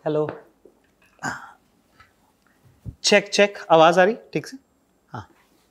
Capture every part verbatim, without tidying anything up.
Hello. Check check, आवाज आ रही ठीक से? हाँ।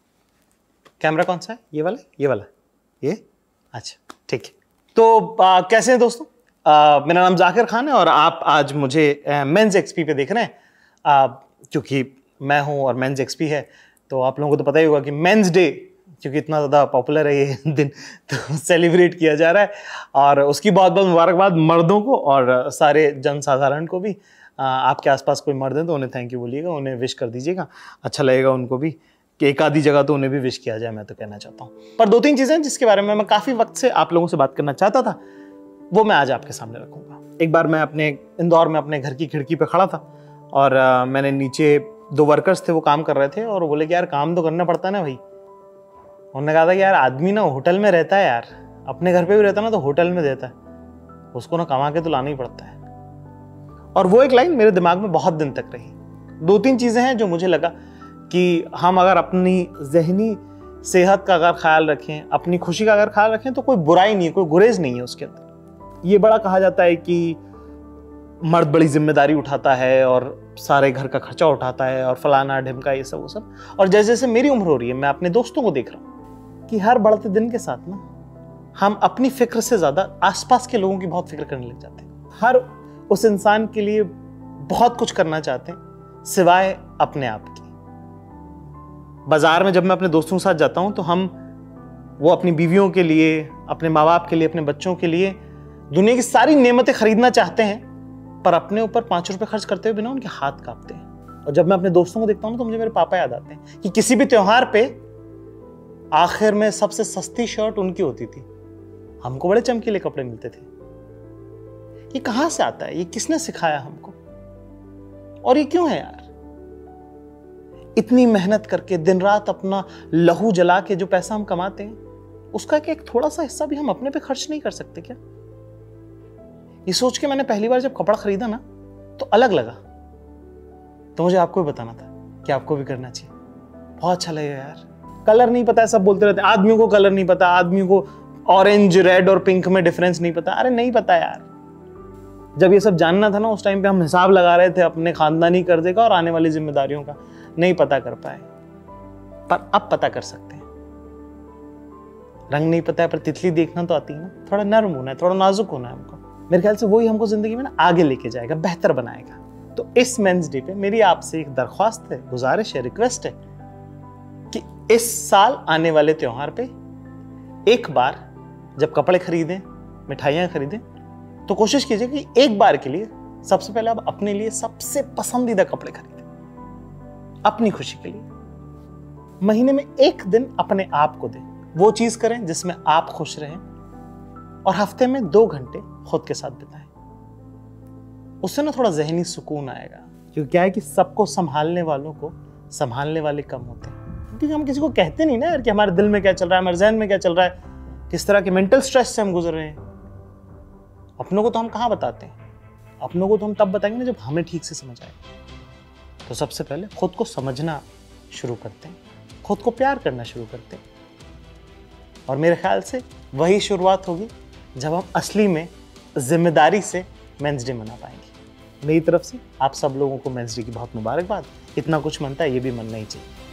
कैमरा कौन सा है? ये वाला? ये वाला? ये? अच्छा ठीक है। तो आ, कैसे हैं दोस्तों? आ, मेरा नाम जाकिर खान है और आप आज मुझे मेंस एक्सपी पे देख रहे हैं। आ, क्योंकि मैं हूं और मेंस एक्सपी है, तो आप लोगों को तो पता ही होगा कि मेंस डे क्योंकि इतना ज़्यादा पॉपुलर है ये दिन, तो सेलिब्रेट किया जा रहा है। और उसकी बहुत बहुत मुबारकबाद मर्दों को और सारे जनसाधारण को भी। आ, आपके आसपास कोई मर्द हैं तो उन्हें थैंक यू बोलिएगा, उन्हें विश कर दीजिएगा, अच्छा लगेगा उनको भी कि एक आधी जगह तो उन्हें भी विश किया जाए, मैं तो कहना चाहता हूँ। पर दो तीन चीज़ें जिसके बारे में मैं काफ़ी वक्त से आप लोगों से बात करना चाहता था, वो मैं आज आपके सामने रखूँगा। एक बार मैं अपने इंदौर में अपने घर की खिड़की पर खड़ा था और आ, मैंने नीचे दो वर्कर्स थे, वो काम कर रहे थे और बोले कि यार काम तो करना पड़ता है ना भाई। उन्होंने कहा था कि यार आदमी ना होटल में रहता है यार, अपने घर पे भी रहता ना तो होटल में देता है, उसको ना कमा के तो लाना ही पड़ता है। और वो एक लाइन मेरे दिमाग में बहुत दिन तक रही। दो तीन चीज़ें हैं जो मुझे लगा कि हम अगर अपनी ज़हनी सेहत का अगर ख्याल रखें, अपनी खुशी का अगर ख्याल रखें तो कोई बुराई नहीं है, कोई गुरेज नहीं है उसके अंदर। ये बड़ा कहा जाता है कि मर्द बड़ी जिम्मेदारी उठाता है और सारे घर का खर्चा उठाता है और फलाना ढिमका ये सब वो सब। और जैसे जैसे मेरी उम्र हो रही है, मैं अपने दोस्तों को देख रहा हूँ कि हर बढ़ते दिन के साथ ना हम अपनी फिक्र से ज्यादा आसपास के लोगों की बहुत फिक्र करने लग जाते हैं। हर उस इंसान के लिए बहुत कुछ करना चाहते हैं सिवाय अपने आप की। बाजार में जब मैं अपने दोस्तों के साथ जाता हूं तो हम वो अपनी बीवियों के लिए, अपने माँ बाप के लिए, अपने बच्चों के लिए दुनिया की सारी नेमतें खरीदना चाहते हैं, पर अपने ऊपर पांच रुपए खर्च करते हुए बिना उनके हाथ कांपते हैं। और जब मैं अपने दोस्तों को देखता हूं तो मुझे मेरे पापा याद आते हैं कि किसी भी त्योहार पे आखिर में सबसे सस्ती शर्ट उनकी होती थी, हमको बड़े चमकीले कपड़े मिलते थे। ये कहां से आता है? ये किसने सिखाया हमको? और ये क्यों है यार? इतनी मेहनत करके दिन रात अपना लहू जला के जो पैसा हम कमाते हैं, उसका एक थोड़ा सा हिस्सा भी हम अपने पे खर्च नहीं कर सकते क्या? ये सोच के मैंने पहली बार जब कपड़ा खरीदा ना तो अलग लगा, तो मुझे आपको भी बताना था कि आपको भी करना चाहिए। बहुत अच्छा लगेगा यार। कलर नहीं पता है, सब बोलते रहते हैं आदमियों को कलर नहीं पता, आदमियों को ऑरेंज रेड और पिंक में डिफरेंस नहीं पता। अरे नहीं पता यार। जब ये सब जानना था ना, उस टाइम पे हम हिसाब लगा रहे थे अपने खानदानी कर्जे का और आने वाली जिम्मेदारियों का, नहीं पता कर पाए, पर अब पता कर सकते हैं। रंग नहीं पता है पर तितली देखना तो आती है ना। थोड़ा नर्म होना है, थोड़ा नाजुक होना है हमको। मेरे ख्याल से वही हमको जिंदगी में ना आगे लेके जाएगा, बेहतर बनाएगा। तो इस मेंस डे पे मेरी आपसे एक दरख्वास्त है, गुजारिश है, रिक्वेस्ट है कि इस साल आने वाले त्योहार पे एक बार जब कपड़े खरीदें, मिठाइयां खरीदें, तो कोशिश कीजिए कि एक बार के लिए सबसे पहले आप अपने लिए सबसे पसंदीदा कपड़े खरीदें, अपनी खुशी के लिए। महीने में एक दिन अपने आप को दें, वो चीज करें जिसमें आप खुश रहें, और हफ्ते में दो घंटे खुद के साथ बिताएं। उससे ना थोड़ा जहनी सुकून आएगा। क्योंकि क्या है कि सबको संभालने वालों को संभालने वाले कम होते हैं। क्योंकि हम किसी को कहते नहीं ना यार कि हमारे दिल में क्या चल रहा है, हमारे जहन में क्या चल रहा है, किस तरह के मेंटल स्ट्रेस से हम गुजर रहे हैं। अपनों को तो हम कहाँ बताते हैं? अपनों को तो हम तब बताएंगे ना जब हमें ठीक से समझ आए। तो सबसे पहले खुद को समझना शुरू करते हैं, खुद को प्यार करना शुरू करते हैं। और मेरे ख्याल से वही शुरुआत होगी जब हम असली में जिम्मेदारी से मेंस डे मना पाएंगे। मेरी तरफ से आप सब लोगों को मेंस डे की बहुत मुबारकबाद। इतना कुछ मनता है ये भी मनना ही चाहिए।